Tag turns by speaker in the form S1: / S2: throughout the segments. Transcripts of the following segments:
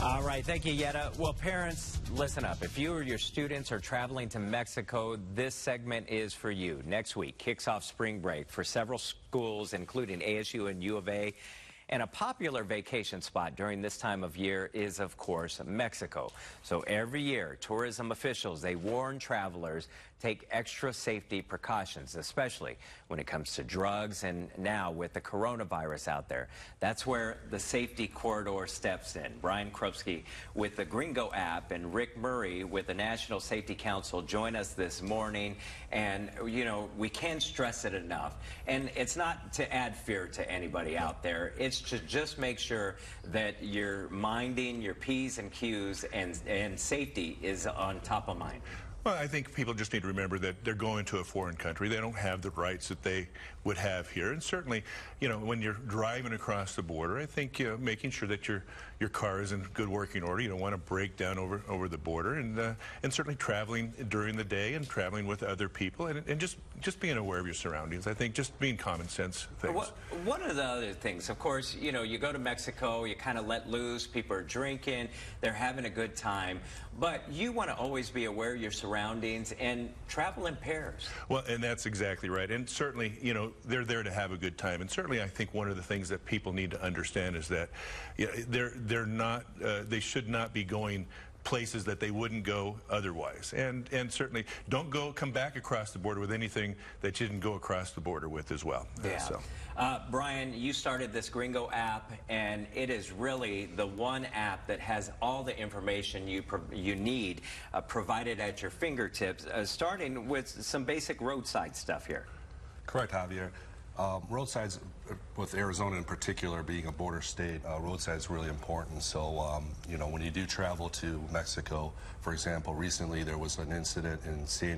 S1: All right, thank you, Yetta. Well, parents, listen up. If you or your students are traveling to Mexico, this segment is for you. Next week kicks off spring break for several schools, including ASU and U of A. And a popular vacation spot during this time of year is, of course, Mexico. So every year, tourism officials, they warn travelers, take extra safety precautions, especially when it comes to drugs and now with the coronavirus out there. That's where the safety corridor steps in. Brian Krupski with the Gringo app and Rick Murray with the National Safety Council join us this morning. And, you know, we can't stress it enough. And it's not to add fear to anybody out there. It's to just make sure that you're minding your P's and Q's and safety is on top of mind.
S2: Well, I think people just need to remember that they're going to a foreign country. They don't have the rights that they would have here. And certainly, you know, when you're driving across the border, I think making sure that your car is in good working order. You don't want to break down over the border. And certainly traveling during the day and traveling with other people and just being aware of your surroundings. I think just being common sense things.
S1: Well, one of the other things, of course, you know, you go to Mexico, you kind of let loose. People are drinking. They're having a good time. But you want to always be aware of your surroundings and travel in pairs. Well,
S2: and that's exactly right. And certainly, you know, they're there to have a good time. And certainly, I think one of the things that people need to understand is that you know, they should not be going places that they wouldn't go otherwise. And certainly don't come back across the border with anything that you didn't go across the border with as well.
S1: Yeah. Brian, you started this Gringo app, and it is really the one app that has all the information you need provided at your fingertips, starting with some basic roadside stuff here.
S3: Correct, Javier. Roadsides, with Arizona in particular being a border state, roadside is really important. So, you know, when you do travel to Mexico, for example, recently there was an incident in San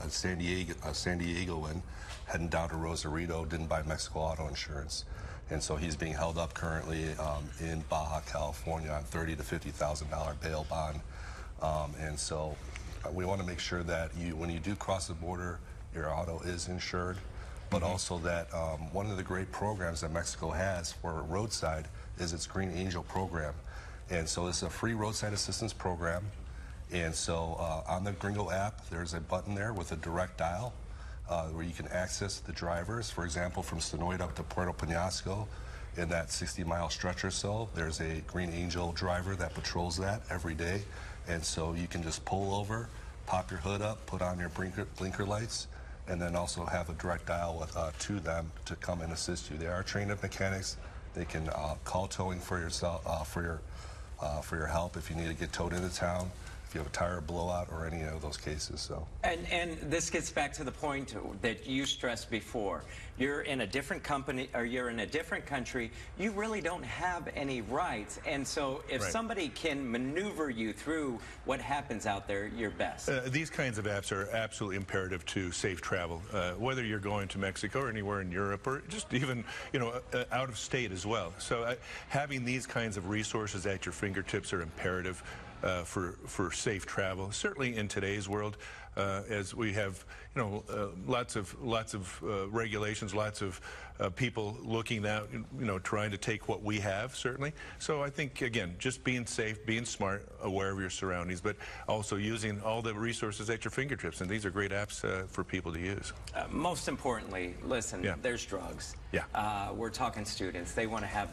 S3: Diegoan heading down to Rosarito, didn't buy Mexico auto insurance. And so he's being held up currently in Baja, California on $30,000 to $50,000 bail bond. And so we want to make sure that when you do cross the border, your auto is insured. But also that one of the great programs that Mexico has for roadside is its Green Angel program. And so it's a free roadside assistance program. And so on the Gringo app, there's a button there with a direct dial where you can access the drivers. For example, from Sonoy up to Puerto Penasco, in that 60-mile stretch or so, there's a Green Angel driver that patrols that every day. And so you can just pull over, pop your hood up, put on your blinker lights, and then also have a direct dial to them to come and assist you. They are trained up mechanics. They can call towing for yourself, for your help if you need to get towed into town, if you have a tire blowout or any of those cases. So.
S1: And this gets back to the point that you stressed before. You're in a different company, or you're in a different country. You really don't have any rights. And so if somebody can maneuver you through what happens out there, you're best.
S2: These kinds of apps are absolutely imperative to safe travel, whether you're going to Mexico or anywhere in Europe or just even, you know, out of state as well. So having these kinds of resources at your fingertips are imperative for safe travel. Certainly in today's world, as we have, you know, lots of regulations, lots of people looking out, you know, trying to take what we have, certainly. So I think, again, just being safe, being smart, aware of your surroundings, but also using all the resources at your fingertips. And these are great apps for people to use.
S1: Most importantly, listen, there's drugs.
S2: Yeah.
S1: We're talking students. They want to have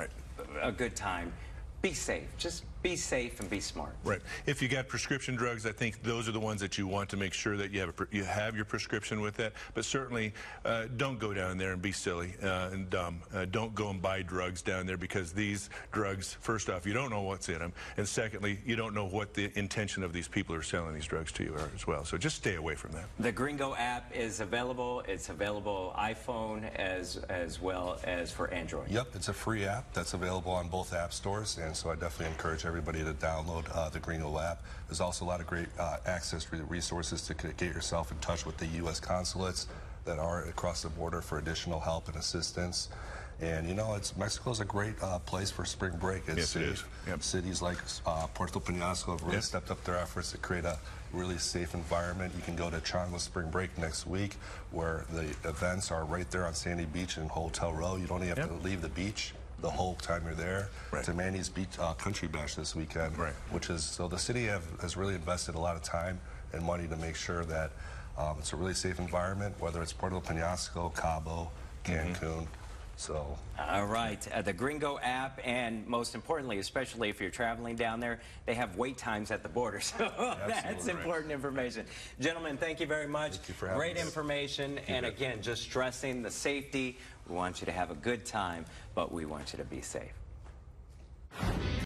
S1: a good time. Be safe. Just be safe and be smart.
S2: Right. If you got prescription drugs, I think those are the ones that you want to make sure that you have your prescription with that. But certainly, don't go down there and be silly and dumb. Don't go and buy drugs down there, because these drugs, first off, you don't know what's in them, and secondly, you don't know what the intention of these people who are selling these drugs to you are as well. So just stay away from that.
S1: The Gringo app is available. It's available iPhone as well as for Android.
S3: Yep, it's a free app that's available on both app stores, and so I definitely encourage everybody to download the Gringo app. There's also a lot of great access to resources to get yourself in touch with the U.S. consulates that are across the border for additional help and assistance. And, you know, Mexico's a great place for spring break.
S2: Yes, it is.
S3: Yep. Cities like Puerto Penasco have really stepped up their efforts to create a really safe environment. You can go to Changla Spring Break next week, where the events are right there on Sandy Beach in Hotel Row. You don't even have to leave the beach. the whole time you're there,
S2: Right.
S3: to Manny's Beach Country Bash this weekend,
S2: Right.
S3: which is, so the city has really invested a lot of time and money to make sure that it's a really safe environment, whether it's Puerto Penasco, Cabo, Cancun. So,
S1: All right, the Gringo app, and most importantly, especially if you're traveling down there, they have wait times at the border, so that's
S3: Absolutely.
S1: important information. Gentlemen, thank you very much.
S3: Thank you for having
S1: Great
S3: us.
S1: information, and again, just stressing the safety. We want you to have a good time, but we want you to be safe.